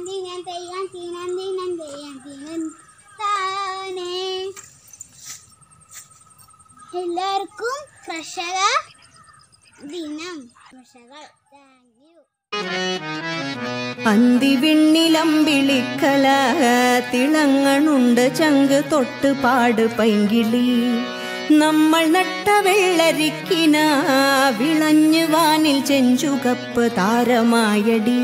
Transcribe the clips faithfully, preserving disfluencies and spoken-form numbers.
എല്ലാവർക്കും കർഷക ദിനം ആശംസകൾ. Thank you. അന്തിവിണ്ണിലമ്പിളിക്കല തിളങ്ങണുണ്ട് ചങ്ക് തൊട്ട് പാട് പൈങ്കിളി. നമ്മൾ നട്ട വെള്ളരിക്കിന വിളഞ്ഞു വാനിൽ ചെഞ്ചുകപ്പ് താരമായടി.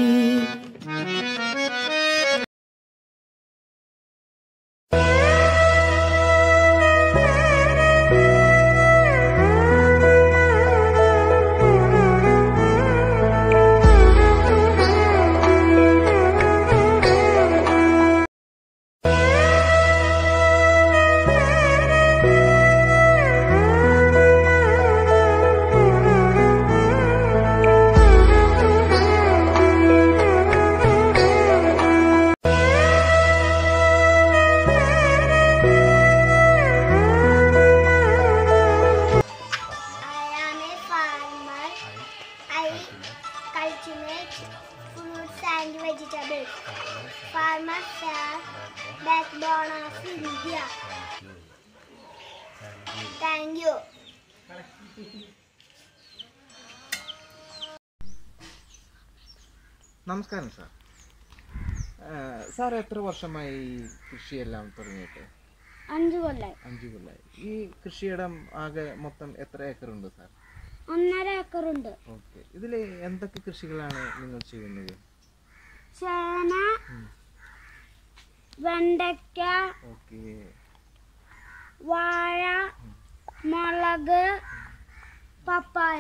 Cultivate fruits and vegetables. Farmers are backbone of India. Thank you. നമസ്കാരം സാർ. സാർ എത്ര വർഷമായി കൃഷിയെല്ലാം തുടങ്ങിയിട്ട്? അഞ്ചു കൊല്ലായി. അഞ്ചു കൊല്ലായി. ഈ കൃഷിയിടം ആകെ മൊത്തം എത്ര ഏക്കറുണ്ട് സാർ? ഒന്നര ഏക്കറുണ്ട്. ഓക്കെ. ഇതിൽ എന്തൊക്കെ കൃഷികളാണ് നിങ്ങൾ ചെയ്യുന്നത്? ചേന, വെണ്ടയ്ക്ക, ഓക്കെ, വാഴ, മുളക്, പപ്പായ.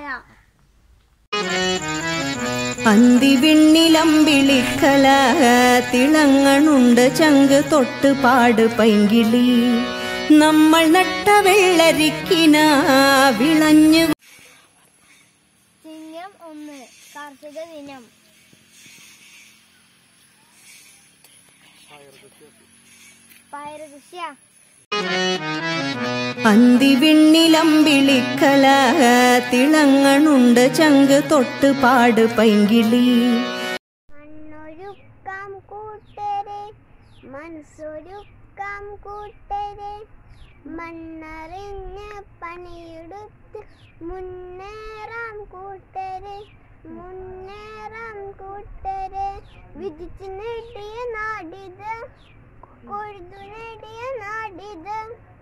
അന്തിവിണ്ണിലമ്പിളിക്കല തിളങ്ങണുണ്ട് ചങ്ക് തൊട്ട് പാട് പൈങ്കിളി. നമ്മൾ നട്ട വെള്ളരിക്കിന വിളഞ്ഞു. ചിങ്ങം ഒന്ന് കാർഷിക ദിനം. പയറുകൃഷി. അന്തിവിണ്ണിലമ്പിളിക്കല തിളങ്ങണുണ്ട് ചങ്ക് തൊട്ട് പാട് പൈങ്കിളി. മണ്ണൊരുക്കാം കൂട്ടരെ, മനസ്സൊരുക്കാം കൂട്ടരെ, മണ്ണറിഞ്ഞ് പണിയെടുത്ത് മുന്നേറാം കൂട്ടരെ, മുന്നേറാം കൂട്ടരെ. വിധിച്ചു നേടിയ നാടിത്, കൊഴുതു നേടിയ നാടിത്,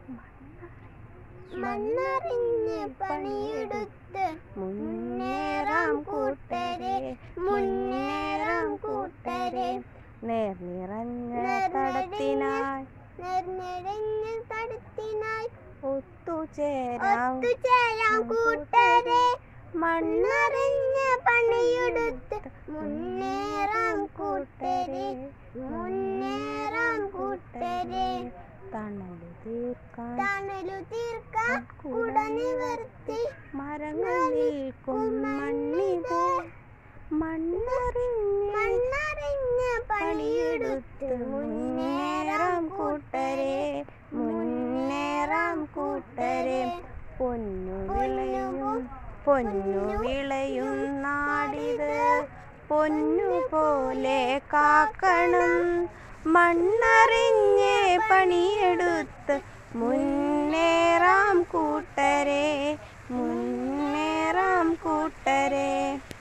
മണ്ണറിഞ്ഞ് പണിയെടുത്ത് മുന്നേറാം കൂട്ടരെ, മുന്നേറാം കൂട്ടരെ. നേർനിറഞ്ഞ തടത്തിനായി നേർനിറഞ്ഞ തടത്തിനായി ഒത്തുചേരാം ഒത്തുചേരാം കൂട്ടരെ, മണ്ണറിഞ്ഞ് പണിയെടുത്ത് മുന്നേറാം കൂട്ടരെ, മുന്നേറാം കൂട്ടരെ. തണലു തീർക്കാൻ തണലു തീർക്കാൻ കുട നിവർത്തി മരങ്ങൾ നിൽക്കും മണ്ണിത്, മണ്ണറിഞ്ഞ് മണ്ണറിഞ്ഞ് പണിയെടുത്ത് മുന്നേറാം കൂട്ടരെ, മുന്നേറാം കൂട്ടരെ. പൊന്നു വിളയും പൊന്നു വിളയും നാടിത്, പൊന്നുപോലെ കാക്കണം, മണ്ണറിഞ്ഞ് പണിയെടുത്ത് മുന്നേറാം കൂട്ടരെ, മുന്നേറാം കൂട്ടരെ.